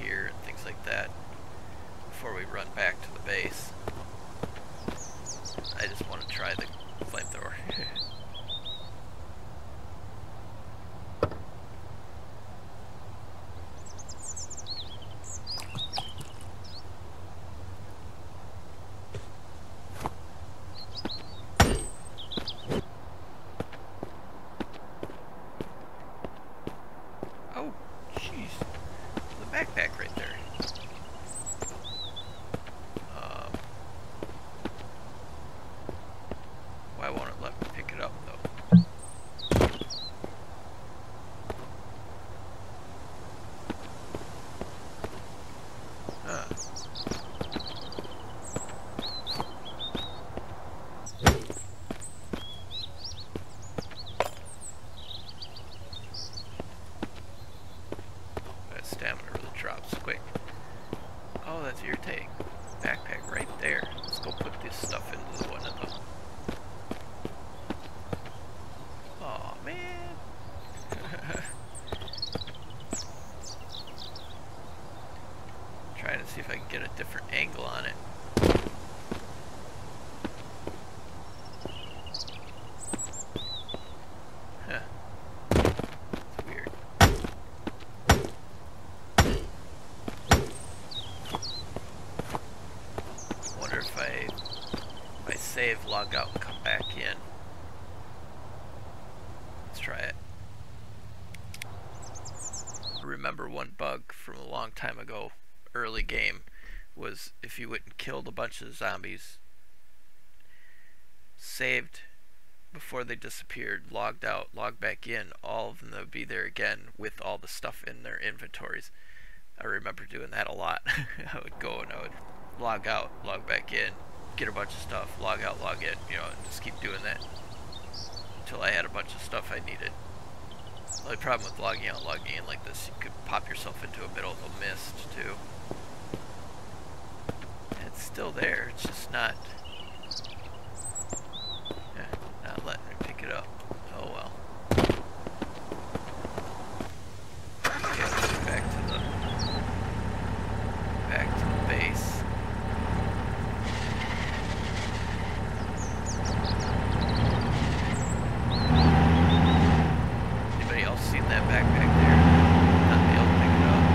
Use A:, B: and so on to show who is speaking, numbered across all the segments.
A: here and things like that before we run back to the base. I just want to try the flamethrower. Oh, jeez. The backpack right there. Why won't it let me pick it up, though? Huh. That stamina really drops quick. Oh, that's irritating. Backpack right there. Let's go put this stuff into one of them. Oh man. Trying to see if I can get a different angle on it. Huh. It's weird. Wonder if I save, log out, and come back in. Let's try it. I remember one bug from a long time ago, early game, was if you went and killed a bunch of zombies, saved before they disappeared, logged out, logged back in, all of them would be there again with all the stuff in their inventories. I remember doing that a lot. I would go and I would log out, log back in, get a bunch of stuff, log out, log in, you know, and just keep doing that until I had a bunch of stuff I needed. The only problem with logging out, logging in like this, you could pop yourself into a middle of a mist too. And it's still there, it's just not letting me pick it up. Oh well. Okay, let's go back to the base. Anybody else seen that backpack there? Not be able to pick it up.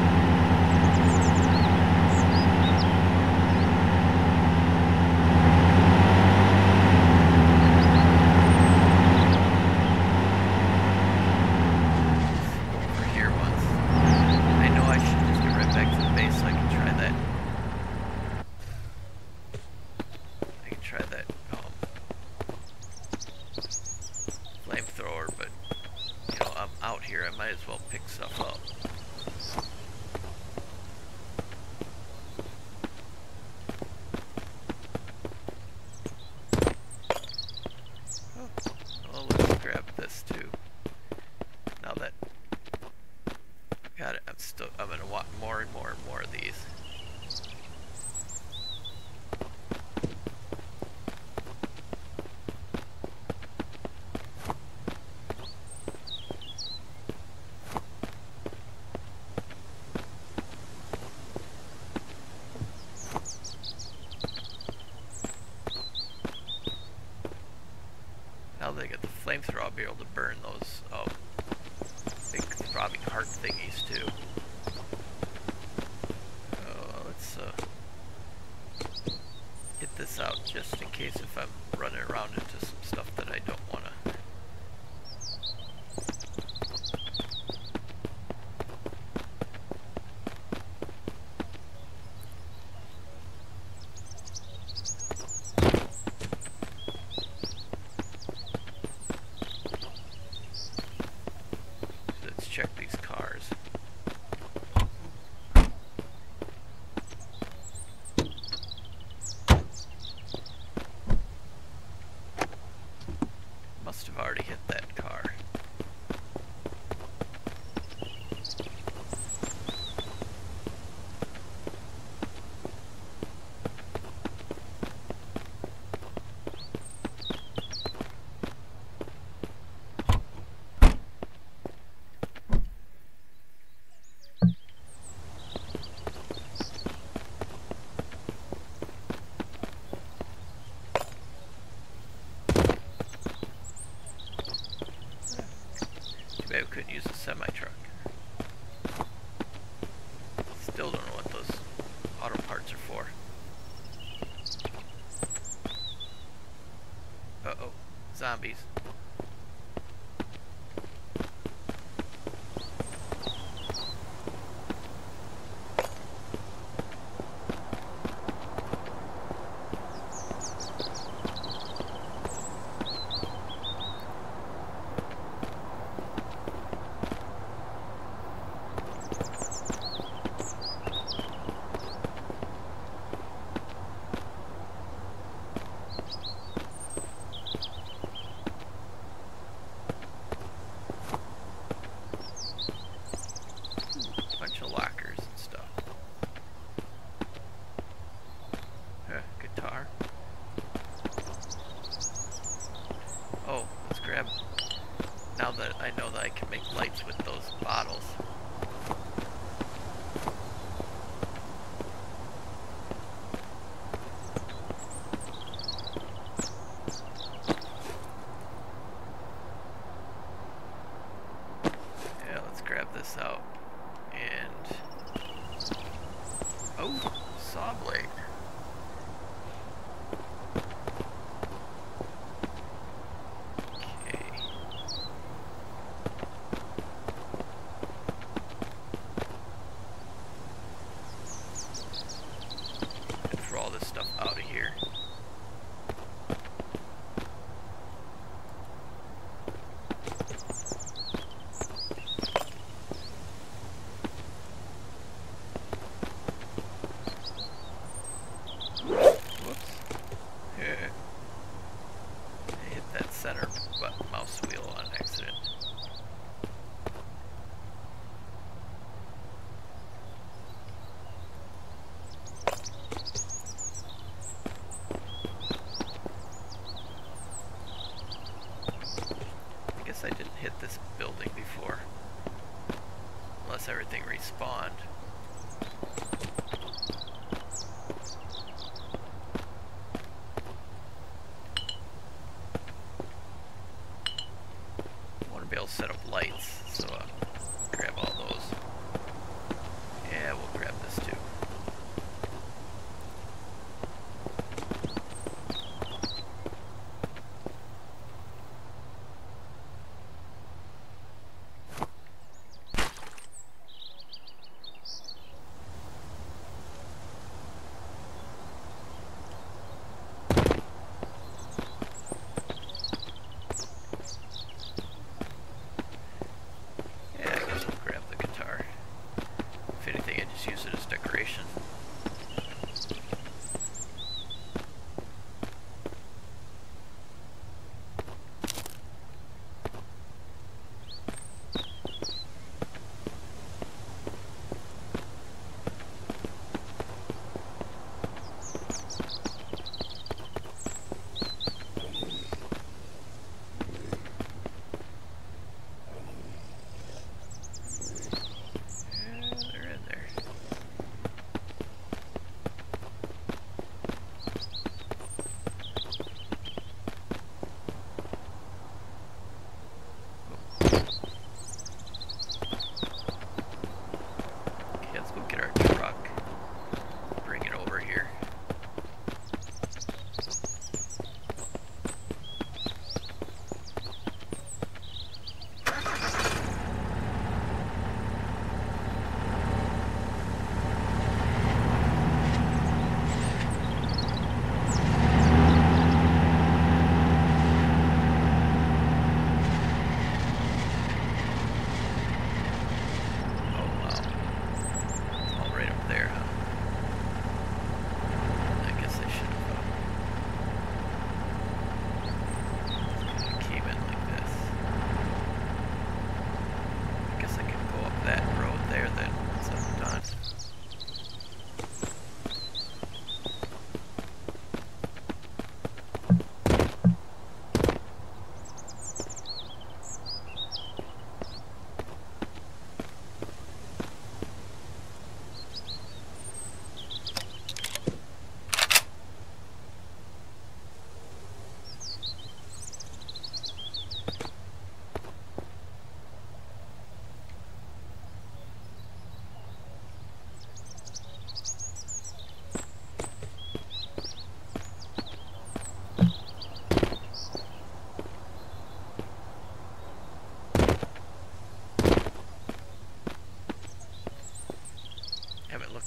A: Over here once. I know I should just get right back to the base so I can try that. I can try that flamethrower, but you know, I'm out here, I might as well pick stuff up. Oh, well, let's grab this too. Now that got it, I'm gonna want more and more and more of these. Now that I get the flamethrower, I'll be able to burn those big throbbing heart thingies too. Let's get this out just in case if I'm running around into some stuff that I don't want to. Let's check these cars. zombies. Guitar. Oh, let's grab, now that I know that I can make lights with those bottles. Yeah, let's grab this out. And, oh, saw blade. Mouse wheel on accident. I guess I didn't hit this building before, unless everything respawned. Set up lights, so grab all those. Yeah, we'll grab this too. Use it as decoration.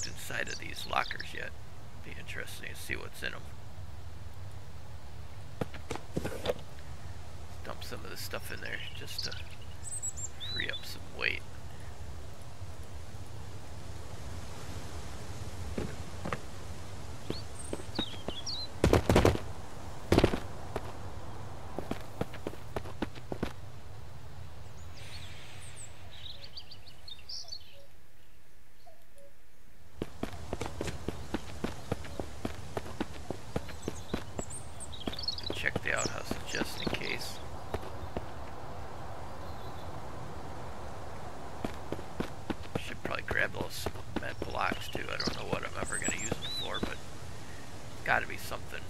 A: looked inside of these lockers yet. Be interesting to see what's in them. Dump some of this stuff in there just to free up some weight. Check the outhouse just in case. Should probably grab those cement blocks too. I don't know what I'm ever going to use them for, but it's got to be something.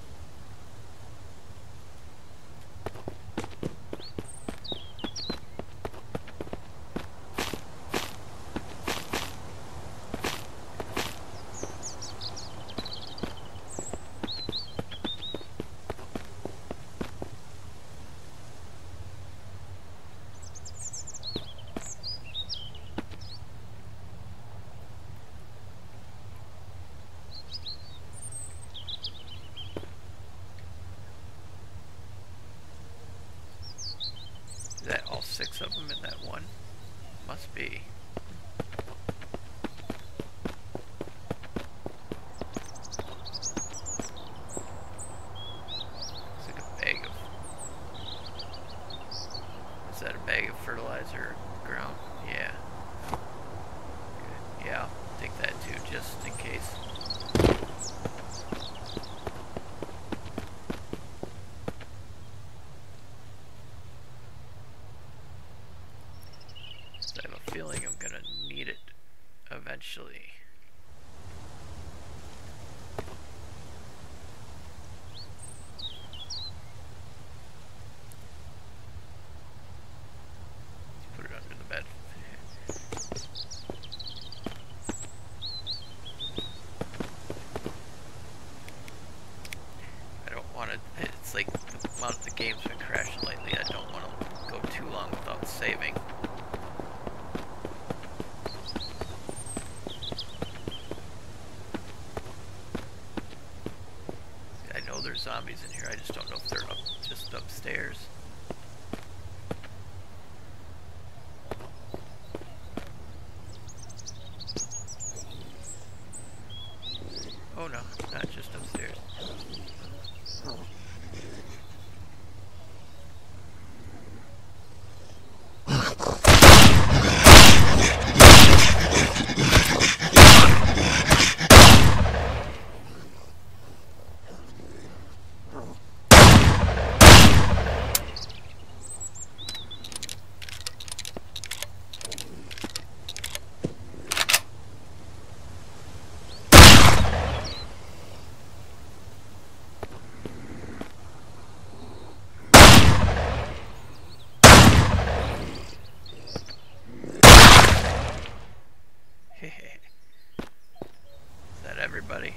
A: Is that all 6 of them in that one? Must be. It's like a bag of... Is that a bag of fertilizer ground? Yeah. Good. Yeah, I'll take that too, just in case. I have a feeling I'm gonna need it eventually. Let's put it under the bed. I don't want to. It's like the amount the game's been crashing lately. I don't want to go too long without saving. There's zombies in here. I just don't know if they're just upstairs. Oh no, not just upstairs. Is that everybody?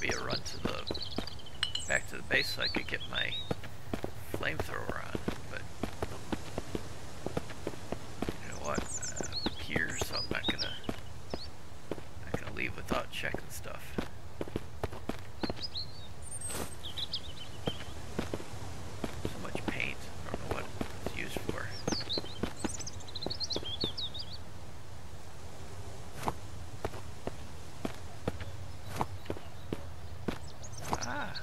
A: be a run to the back to the base so I could get my flamethrower on, but you know what? I'm here, so I'm not gonna leave without checking stuff. So much paint. I don't know what it's used for. Ah.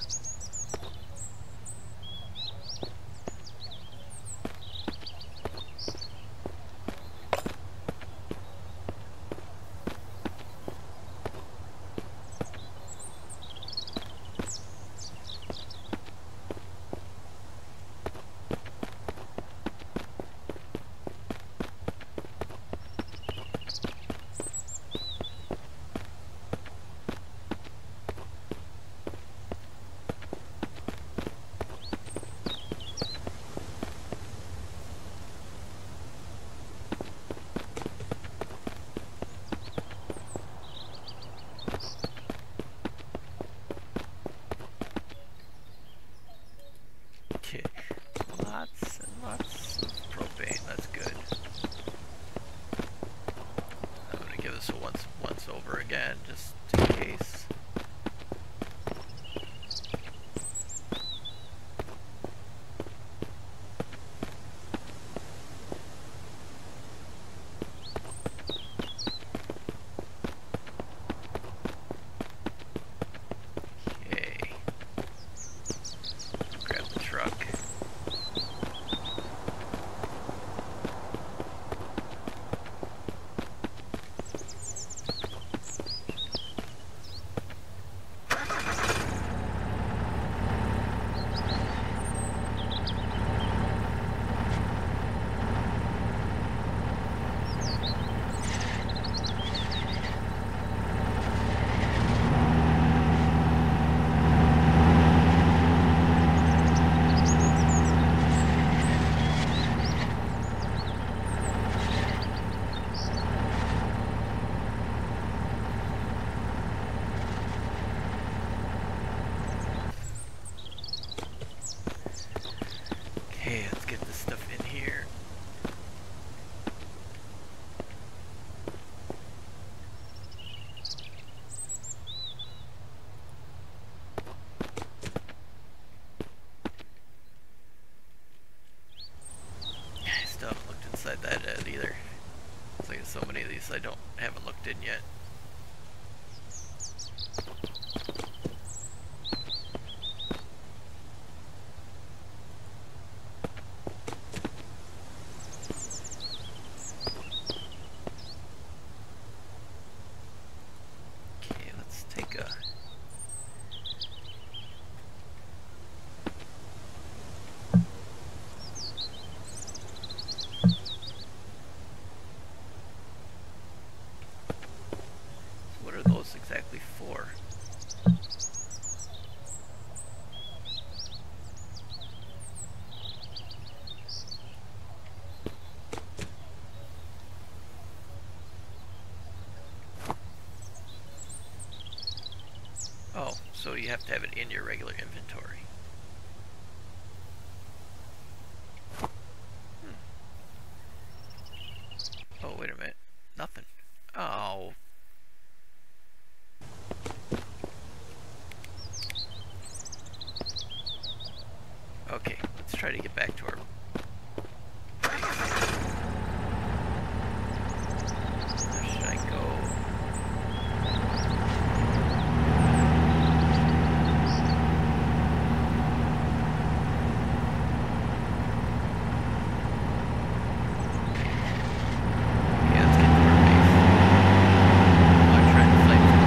A: Lots and lots of propane, that's good. I'm gonna give this a once over again, just in case. Okay. Grab the truck. Okay, let's get this stuff in here. I still haven't looked inside that head either. It's like so many of these I haven't looked in yet. Exactly for. Oh, so you have to have it in your regular inventory. Oh, wait a minute. Nothing. Oh. Okay, let's try to get back to our base. Where should I go? Yeah, let's get to our base. I'm trying to fly to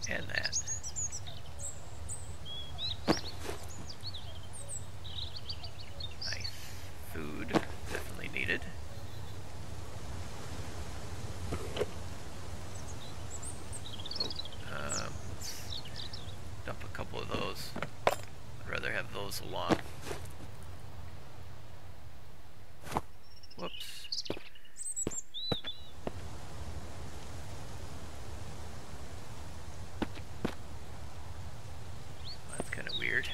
A: And that. Nice. Food. Definitely needed. Let's dump a couple of those. I'd rather have those along. Whoops. That's kind of weird.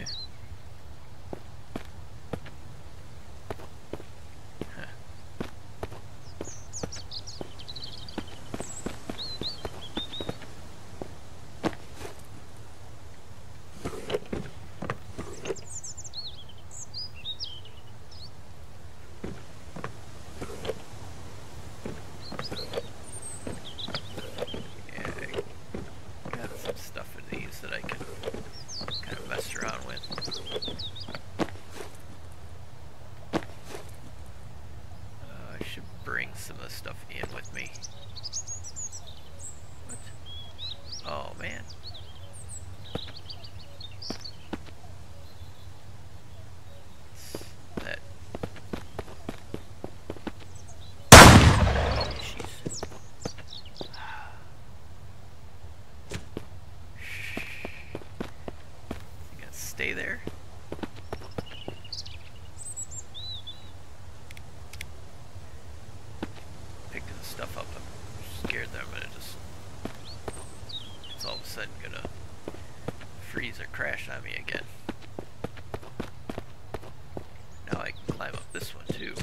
A: Some of the stuff in with me. What? Oh man. That. Oh jeez. You gonna stay there? Stuff up. I'm scared that I'm gonna just, it's all of a sudden gonna freeze or crash on me again. Now I can climb up this one too.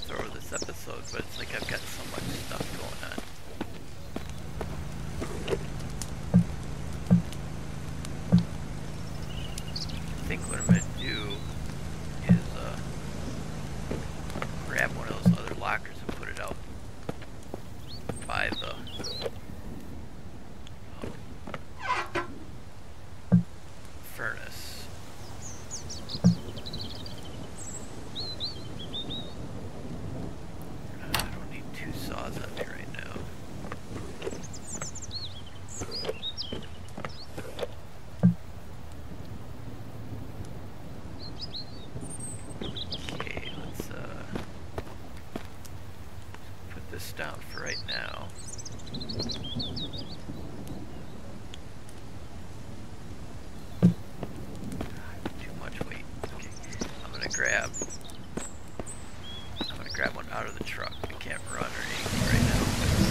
A: flamethrower this episode, but it's like I've got so much stuff going on. I think what I'm going to do is grab one of those other lockers and put it out by the furnace. I don't need two saws on me right now. Okay, let's put this down for right now. Too much weight. Okay, I'm gonna grab one out of the truck. I can't run or anything right now.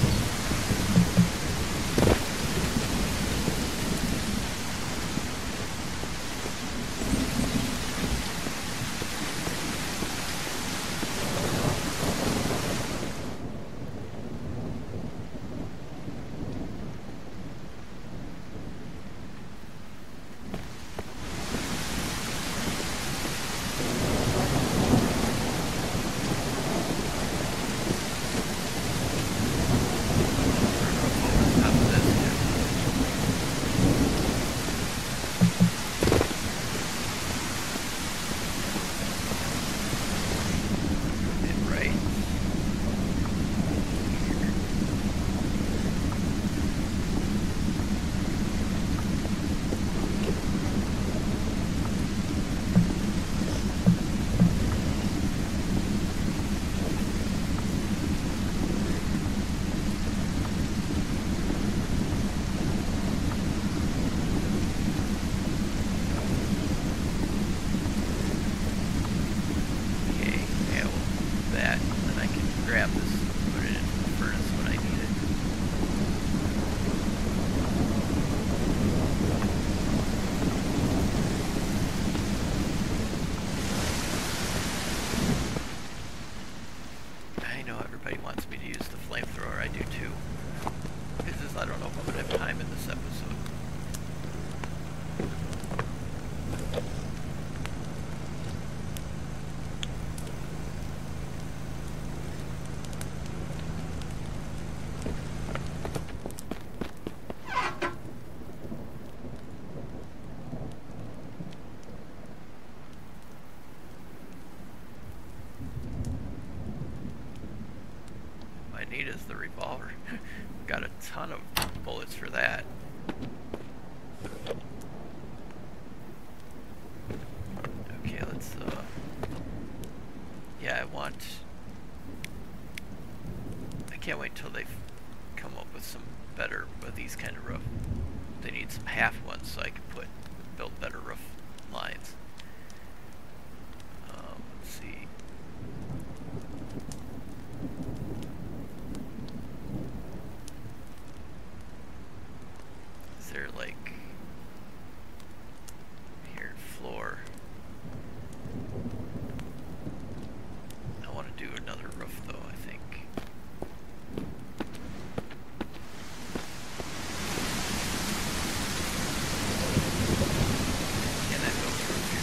A: I don't know if I'm going to have time in this episode. What I need is the revolver. Got a ton of bullets for that. Okay, let's yeah, I can't wait till they come up with some better with these kind of roof. They need some half ones so I can build better roof lines. Let's see. Is there like here floor? I want to do another roof though, I think. Can I go through here?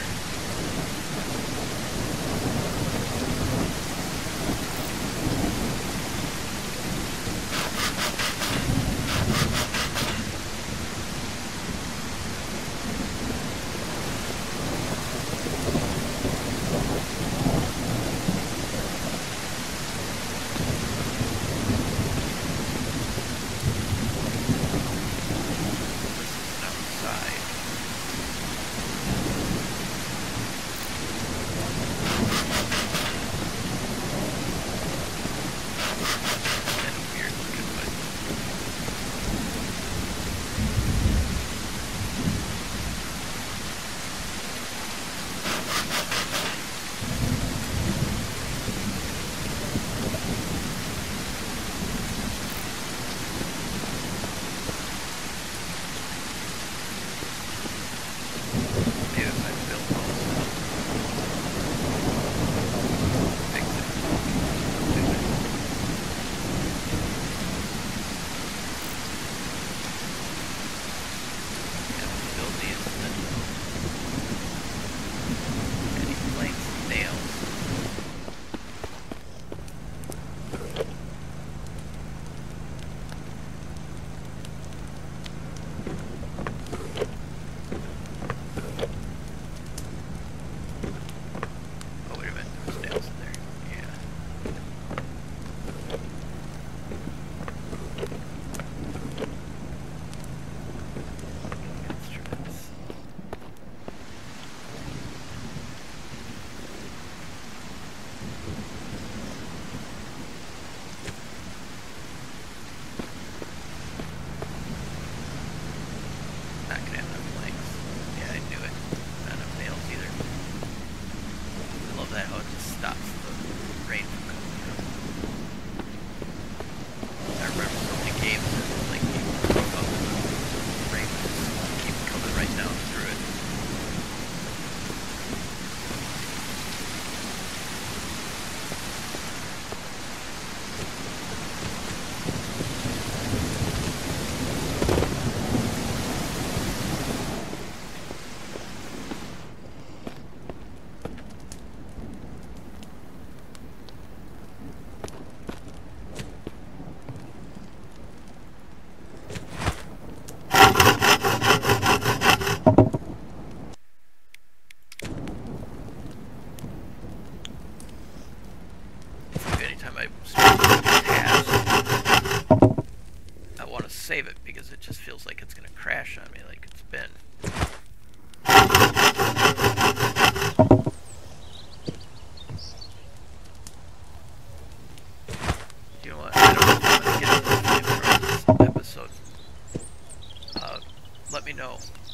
A: know.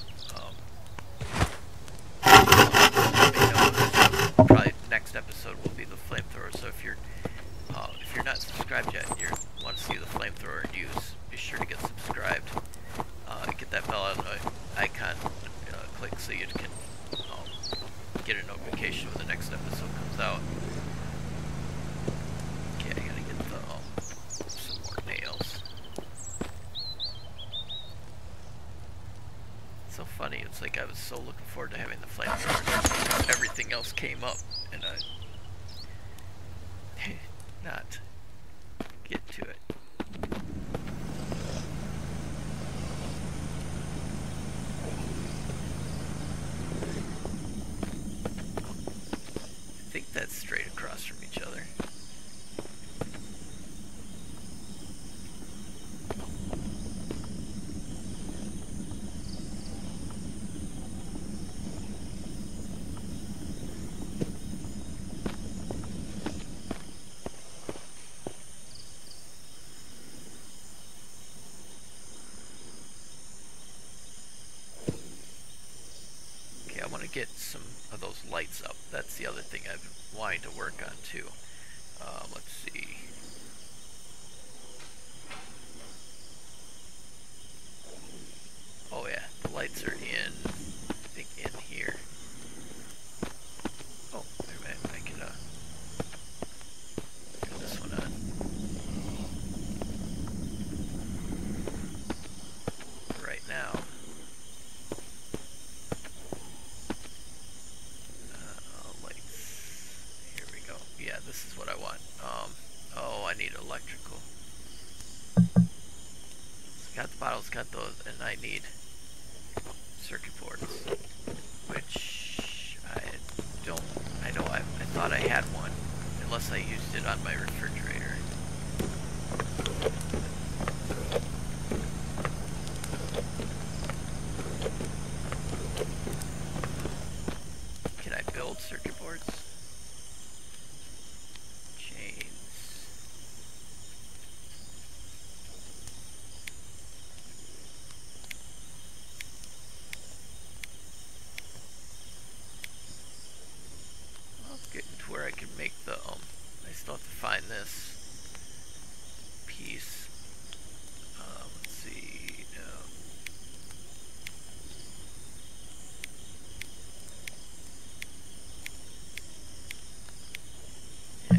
A: Let me know. Probably next episode will be the flamethrower. So if you're not subscribed yet, and you want to see the flamethrower in use, be sure to get subscribed. Get that bell icon click so you can get a notification when the next episode comes out. Okay, I gotta get the some more nails. It's so funny. It's like I was so looking forward to having the flamethrower. Everything else came up, and I not get to it. I think that's straight across from each other. Get some of those lights up. That's the other thing I've been wanting to work on too. Let's see. Oh yeah, the lights are in, I think in here. Oh, wait a minute, I can turn this one on. Right now. Yeah, this is what I want. Oh, I need electrical. It's got the bottles, got those, and I need circuit boards, which I thought I had one, unless I used it on my refrigerator. Can I build circuit boards? Where I can make the I still have to find this piece. Let's see. Yeah,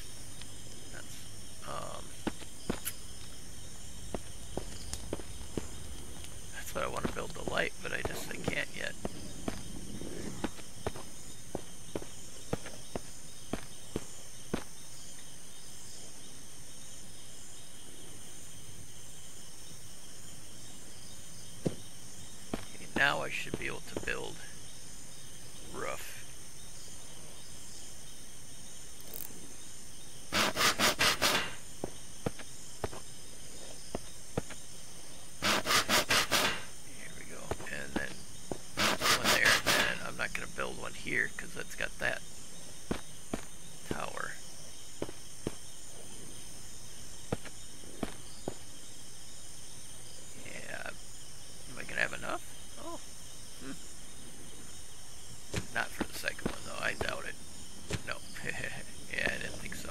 A: that's what I want to build the light, but I can't yet. Now I should be able to build roof. Here we go. And then one there, and I'm not going to build one here because that's got that tower. Yeah. Am I going to have enough? Oh. Not for the second one though, I doubt it. No. Yeah, I didn't think so.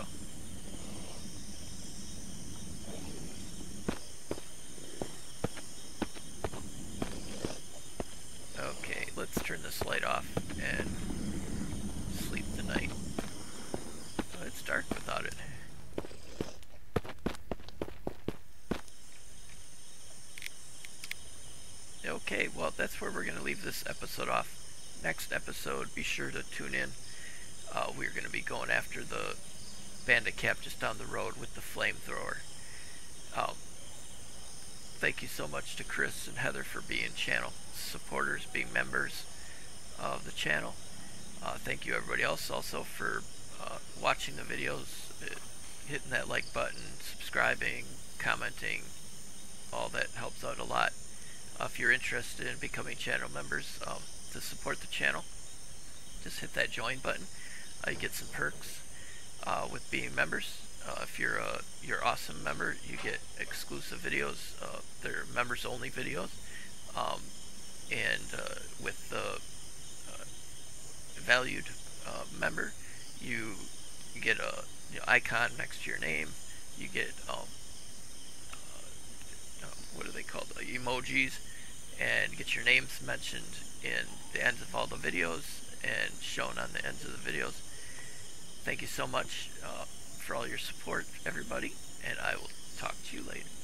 A: Okay, let's turn this light off and sleep tonight. Oh, it's dark without it. Okay, well, that's where we're going to leave this episode off. Next episode, be sure to tune in. We're going to be going after the bandit cap just down the road with the flamethrower. Thank you so much to Chris and Heather for being channel supporters, being members of the channel. Thank you everybody else also for watching the videos, hitting that like button, subscribing, commenting. All that helps out a lot. If you're interested in becoming channel members to support the channel, just hit that join button. You get some perks with being members. If you're a awesome member, you get exclusive videos. They're members only videos. and with the valued member, you get a icon next to your name. You get what are they called? Emojis, and get your names mentioned in the ends of all the videos and shown on the ends of the videos. Thank you so much for all your support, everybody, and I will talk to you later.